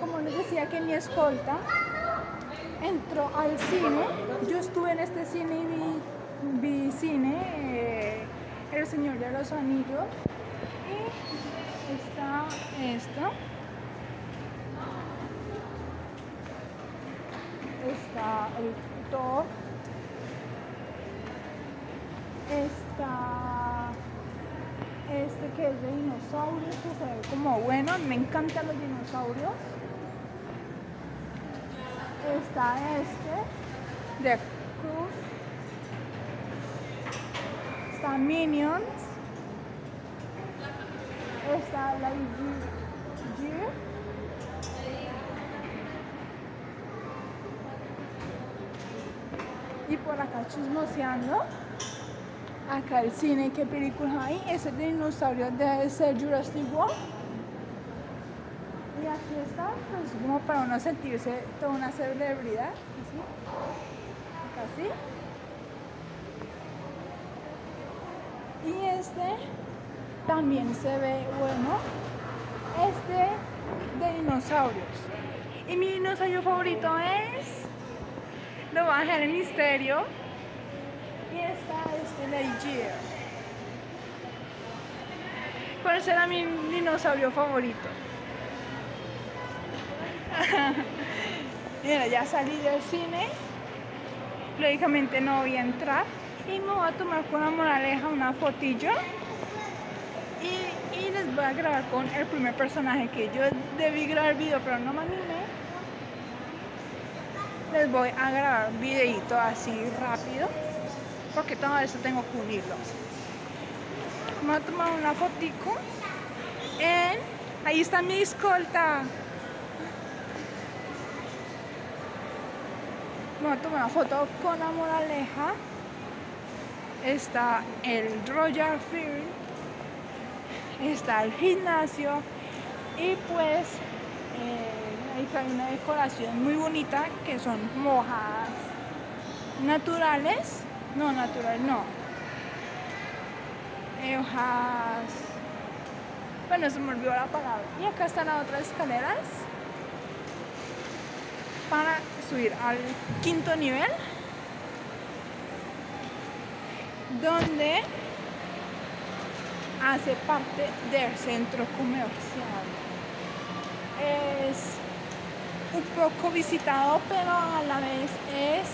como les decía que mi escolta entró al cine, yo estuve en este cine y vi cine, El Señor de los Anillos, y está esto, está el Thor, está este que es de dinosaurios, que se ve como bueno, me encantan los dinosaurios. Está este de Cruz, está Minions, está Lightyear, y por acá chismoseando, acá el cine, ¿qué película hay? Ese de dinosaurios debe ser Jurassic World. Y aquí está, pues como para uno sentirse toda una celebridad, así, casi. Y este también se ve bueno, este de dinosaurios. Y mi dinosaurio favorito es, lo voy a dejar en misterio, y está este Lightyear. ¿Cuál será mi dinosaurio favorito? Mira, ya salí del cine, lógicamente no voy a entrar y me voy a tomar con la moraleja una fotillo y les voy a grabar con el primer personaje que yo debí grabar video pero no me animé. Les voy a grabar un videito así rápido porque todo esto tengo que unirlo. Me voy a tomar una fotico ahí está mi escolta. Me voy a tomar una foto con la moraleja. Está el Royal Field, está el gimnasio y pues ahí hay una decoración muy bonita que son como hojas naturales, hojas, bueno, se me olvidó la palabra. Y acá están las otras escaleras para subir al 5.º nivel, donde hace parte del centro comercial. Es un poco visitado, pero a la vez es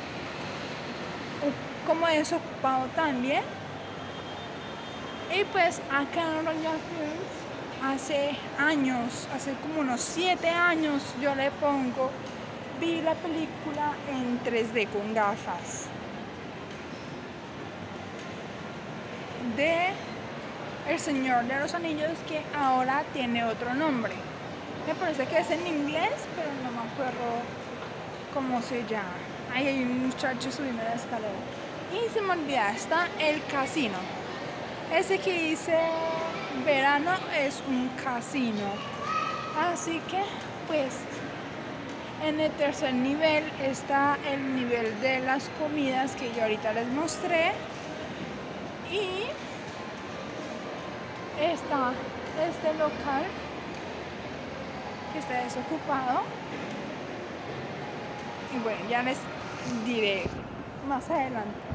como desocupado también. Y pues acá en Royal Fields hace años, hace como unos 7 años, yo le pongo, vi la película en 3D con gafas de El Señor de los Anillos, que ahora tiene otro nombre. Me parece que es en inglés, pero no me acuerdo cómo se llama. Ahí hay un muchacho subiendo la escalera. Y se me olvida, está el casino. Ese que dice verano es un casino. Así que, pues, en el 3.er nivel está el nivel de las comidas que yo ahorita les mostré. Y está este local que está desocupado. Y bueno, ya les diré más adelante.